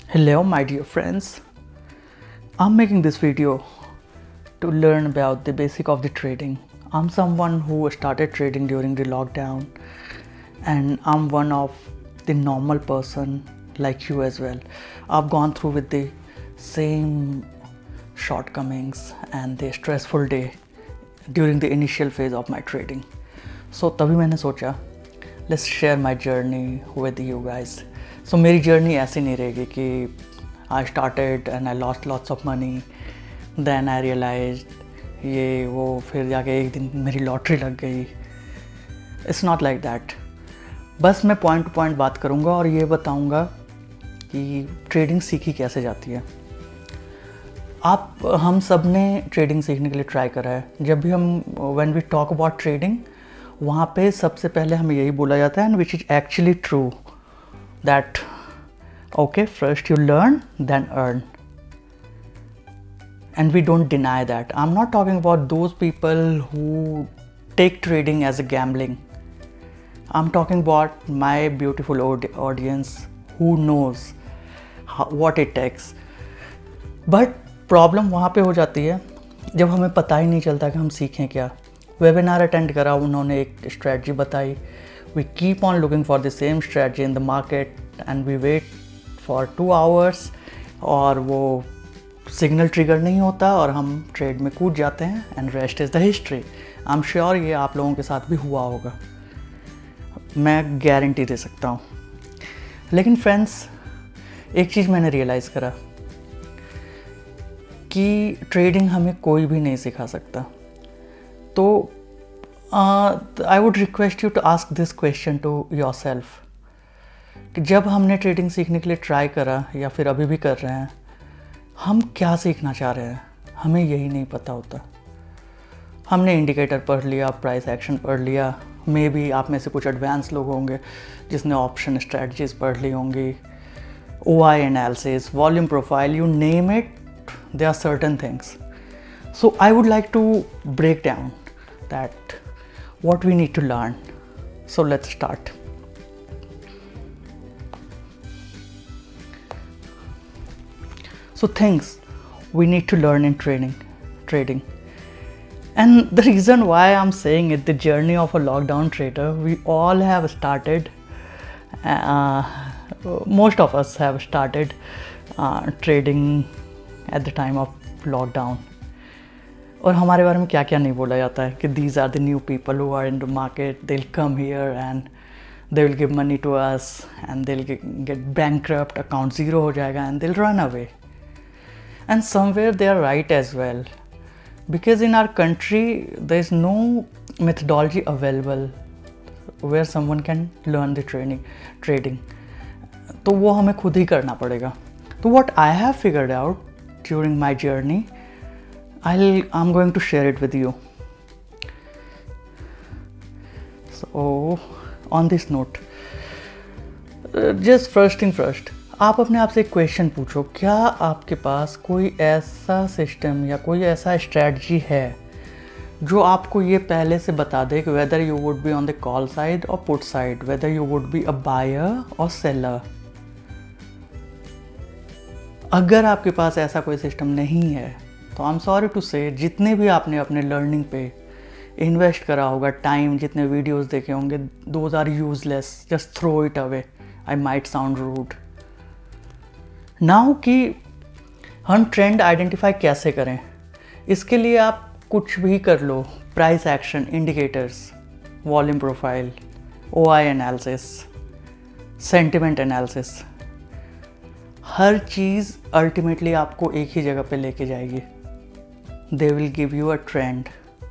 Hello my dear friends, I'm making this video to learn about the basic of the trading. I'm someone who started trading during the lockdown and I'm one of the normal person like you as well. I've gone through with the same shortcomings and the stressful day during the initial phase of my trading. So तभी मैंने सोचा let's share my journey with you guys. So मेरी journey ऐसी नहीं रहेगी कि I started and I lost lots of money, then I realized ये वो फिर जाके एक दिन मेरी लॉटरी लग गई. It's not like that. बस मैं पॉइंट टू पॉइंट बात करूँगा और ये बताऊँगा कि ट्रेडिंग सीखी कैसे जाती है. हम सब ने ट्रेडिंग सीखने के लिए ट्राई करा है. जब भी हम when we talk about trading वहाँ पे सबसे पहले हमें यही बोला जाता है and which is actually true that okay first you learn then earn and we don't deny that. I'm not talking about those people who take trading as a gambling. I'm talking about my beautiful audience who knows what it takes. But problem वहाँ पे हो जाती है जब हमें पता ही नहीं चलता कि हम सीखें क्या. वेबिनार अटेंड करा, उन्होंने एक स्ट्रेटजी बताई. We keep on looking for the same strategy in the market and we wait for 2 hours और वो सिग्नल ट्रिगर नहीं होता और हम ट्रेड में कूद जाते हैं and rest is the history. I am sure ये आप लोगों के साथ भी हुआ होगा, मैं गारंटी दे सकता हूँ. लेकिन फ्रेंड्स, एक चीज़ मैंने रियलाइज़ करा कि ट्रेडिंग हमें कोई भी नहीं सिखा सकता. तो I would request you to ask this question to yourself कि जब हमने ट्रेडिंग सीखने के लिए ट्राई करा या फिर अभी भी कर रहे हैं, हम क्या सीखना चाह रहे हैं हमें यही नहीं पता होता. हमने इंडिकेटर पढ़ लिया, प्राइस एक्शन पढ़ लिया, मे बी आप में से कुछ एडवांस लोग होंगे जिसने ऑप्शन स्ट्रेटजीज पढ़ ली होंगी, OI analysis, volume profile, you name it, there are certain things. So I would like to break down that what we need to learn. So let's start. So things we need to learn in trading. And the reason why I'm saying it, the journey of a lockdown trader, we all have started, most of us have started trading at the time of lockdown. और हमारे बारे में क्या क्या नहीं बोला जाता है कि these are the new people who are in the market, they'll come here and they will give money to us and they'll get bankrupt, account zero हो जाएगा and they'll run away. And somewhere they are right as well, because in our country there is no methodology available where someone can learn the trading. तो वो हमें खुद ही करना पड़ेगा. तो what I have figured out during my journey, I'm going to share it with you. So on this note, just first thing first, आप अपने आप से एक क्वेश्चन पूछो, क्या आपके पास कोई ऐसा सिस्टम या कोई ऐसा स्ट्रेटजी है जो आपको ये पहले से बता दे कि whether you would be on the call side or put side, whether you would be a buyer or seller. अगर आपके पास ऐसा कोई सिस्टम नहीं है तो आई एम सॉरी टू से, जितने भी आपने अपने लर्निंग पे इन्वेस्ट करा होगा, टाइम, जितने वीडियोस देखे होंगे, those are useless, just throw it away. I might sound rude. Now कि हम ट्रेंड आइडेंटिफाई कैसे करें, इसके लिए आप कुछ भी कर लो. Price action, indicators, volume profile, OI analysis, sentiment analysis, हर चीज़ अल्टीमेटली आपको एक ही जगह पे लेके जाएगी. They will give you a trend.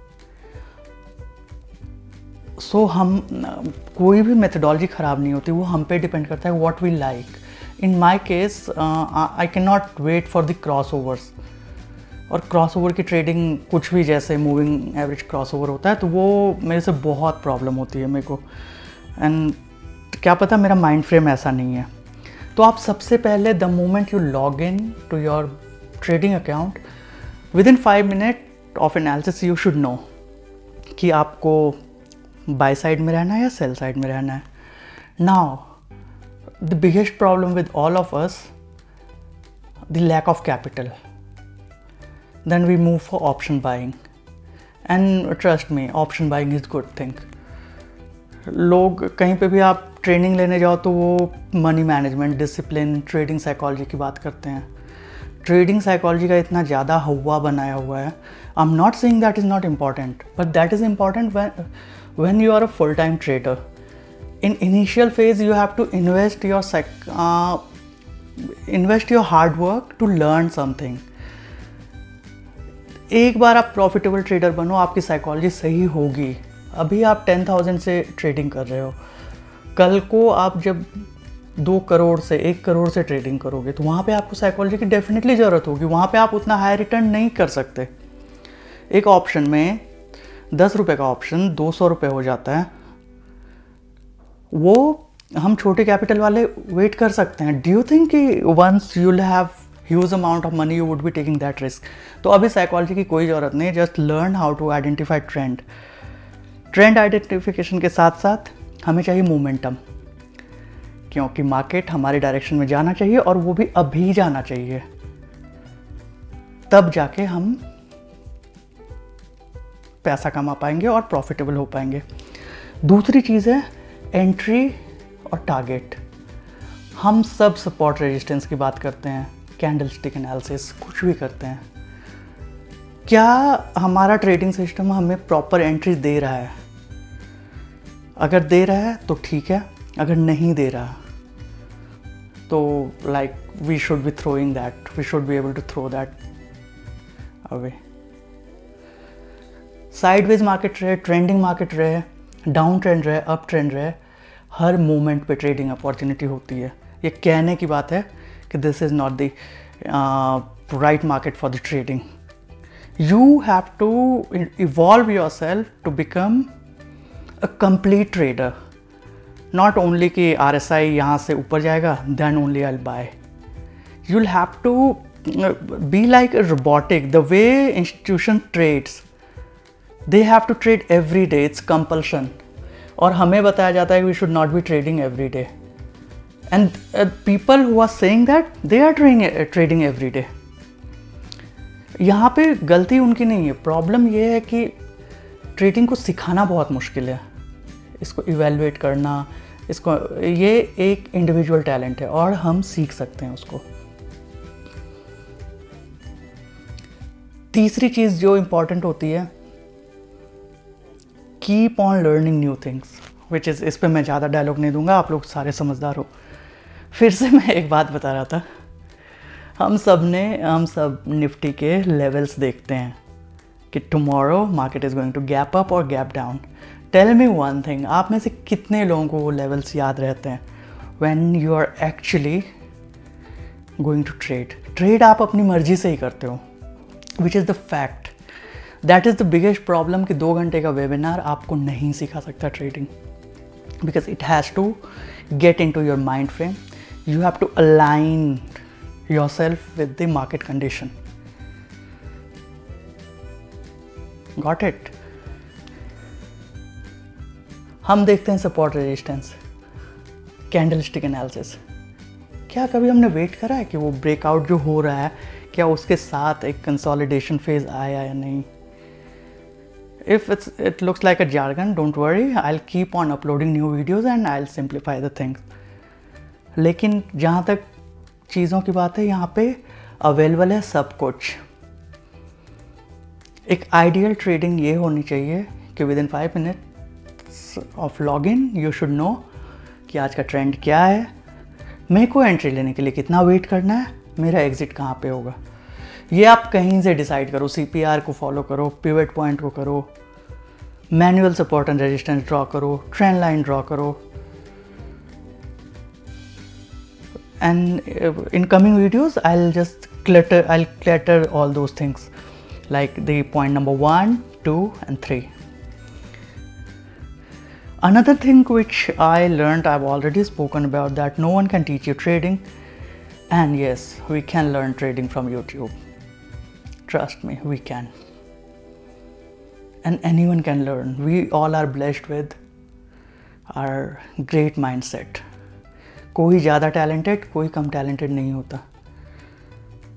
So हम कोई भी मेथडोलॉजी ख़राब नहीं होती, वो हम पे डिपेंड करता है what we like. In my case I can not wait for the crossovers. और क्रॉस ओवर की ट्रेडिंग कुछ भी जैसे मूविंग एवरेज क्रॉस ओवर होता है तो वो मेरे से बहुत प्रॉब्लम होती है मेरे को. एंड क्या पता मेरा माइंड फ्रेम ऐसा नहीं है. तो आप सबसे पहले the moment you log in to your trading account, within 5 minute of analysis you should know कि आपको बाय साइड में रहना है या सेल साइड में रहना है. Now the biggest problem with all of us the lack of capital. Then we move for option buying. And trust me, option buying is good thing. लोग कहीं पे भी आप ट्रेनिंग लेने जाओ तो वो money management, discipline, trading psychology की बात करते हैं. ट्रेडिंग साइकोलॉजी का इतना ज़्यादा हवा बनाया हुआ है. I am not saying that is not important, but that is important when you are a full-time trader. In initial phase you have to invest your hard work to learn something. एक बार आप profitable trader बनो, आपकी psychology सही होगी. अभी आप 10,000 से trading कर रहे हो, कल को आप जब 2 करोड़ से 1 करोड़ से ट्रेडिंग करोगे तो वहाँ पे आपको साइकोलॉजी की डेफिनेटली ज़रूरत होगी. वहाँ पे आप उतना हाई रिटर्न नहीं कर सकते. एक ऑप्शन में 10 रुपये का ऑप्शन 200 रुपये हो जाता है. वो हम छोटे कैपिटल वाले वेट कर सकते हैं. डू यू थिंक कि once you will have huge amount of money you would be taking that risk? तो अभी साइकोलॉजी की कोई ज़रूरत नहीं. Just learn how to identify trend. Trend identification के साथ साथ हमें चाहिए मोमेंटम, क्योंकि मार्केट हमारे डायरेक्शन में जाना चाहिए और वो भी अभी जाना चाहिए. तब जाके हम पैसा कमा पाएंगे और प्रॉफिटेबल हो पाएंगे. दूसरी चीज़ है एंट्री और टारगेट. हम सब सपोर्ट रेजिस्टेंस की बात करते हैं, कैंडलस्टिक एनालिसिस, कुछ भी करते हैं. क्या हमारा ट्रेडिंग सिस्टम हमें प्रॉपर एंट्री दे रहा है? अगर दे रहा है तो ठीक है, अगर नहीं दे रहा तो like we should be throwing that, we should be able to throw that away. Sideways market रहे, ट्रेंडिंग मार्केट रहे, डाउन ट्रेंड रहे, अप ट्रेंड रहे, हर मोमेंट पे ट्रेडिंग अपॉर्चुनिटी होती है. ये कहने की बात है कि this is not the right market for the trading. You have to evolve yourself to become a complete trader. Not only कि RSI यहाँ से ऊपर जाएगा then only I will buy. You will have to be like a robotic. The way institution trades, they have to trade every day, it's compulsion. और हमें बताया जाता है कि we should not be trading every day, and people who are saying that they are trading every day. यहाँ पे गलती उनकी नहीं है. प्रॉब्लम ये है कि ट्रेडिंग को सिखाना बहुत मुश्किल है. इसको इवेलुएट करना, इसको, ये एक इंडिविजुअल टैलेंट है और हम सीख सकते हैं उसको. तीसरी चीज़ जो इम्पॉर्टेंट होती है, keep on learning new things, which is, इस पर मैं ज़्यादा डायलॉग नहीं दूंगा, आप लोग सारे समझदार हो. फिर से मैं एक बात बता रहा था, हम सब निफ्टी के लेवल्स देखते हैं कि tomorrow market is going to gap up और gap down. Tell me one thing, आप में से कितने लोगों को वो लेवल्स याद रहते हैं when you are actually going to trade आप अपनी मर्जी से ही करते हो, which is the fact. That is the biggest problem कि 2 घंटे का वेबिनार आपको नहीं सिखा सकता trading, because it has to get in to your mind frame. You have to align yourself with the market condition. Got it? हम देखते हैं सपोर्ट रेजिस्टेंस, कैंडलस्टिक एनालिसिस. क्या कभी हमने वेट करा है कि वो ब्रेकआउट जो हो रहा है, क्या उसके साथ एक कंसोलिडेशन फेज आया या नहीं? If it looks like a jargon, don't worry, I'll keep on uploading new videos and I'll simplify the things. लेकिन जहाँ तक चीज़ों की बात है, यहाँ पे अवेलेबल है सब कुछ. एक आइडियल ट्रेडिंग ये होनी चाहिए कि within 5 minutes of log in you should know कि आज का ट्रेंड क्या है, मेरे को एंट्री लेने के लिए कितना वेट करना है, मेरा एग्जिट कहाँ पे होगा. ये आप कहीं से डिसाइड करो. CPR को फॉलो करो, पिवट पॉइंट को करो, manual support and resistance draw करो, ट्रेंड लाइन ड्रॉ करो. And in coming videos I'll clutter all those things like the point number 1, 2 and 3. Another thing which I learned, I've already spoken about, that no one can teach you trading, and yes, we can learn trading from YouTube. Trust me, we can. And anyone can learn. We all are blessed with our great mindset. कोई ज़्यादा talented, कोई कम talented नहीं होता.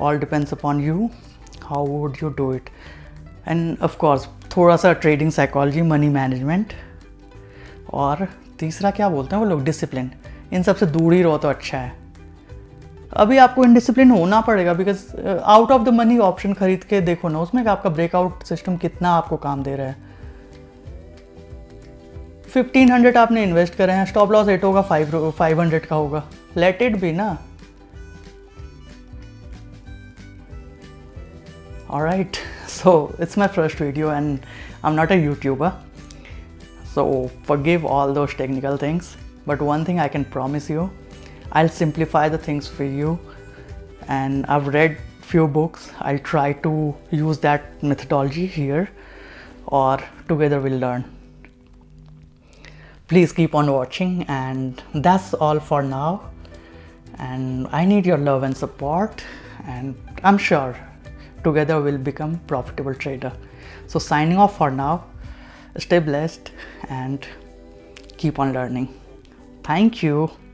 all depends upon you, how would you do it. And of course थोड़ा सा trading psychology, money management, और तीसरा क्या बोलते हैं वो लोग, डिसिप्लिन। इन सब से दूर ही रहो तो अच्छा है। अभी आपको इनडिसिप्लिन होना पड़ेगा, because out of the money option खरीद के देखो ना उसमें कि आपका ब्रेकआउट सिस्टम कितना आपको काम दे रहा है। 1500 आपने इन्वेस्ट करे हैं, स्टॉप लॉस 8 होगा, 500 का होगा, लेट इट बी ना। Alright, so it's my first video and I'm not a YouTuber, so forgive all those technical things, but one thing I can promise you, I'll simplify the things for you, and I've read few books. I'll try to use that methodology here, or together we'll learn. Please keep on watching, and that's all for now, and I need your love and support, and I'm sure together we'll become profitable trader. So signing off for now. Stay blessed and keep on learning. Thank you.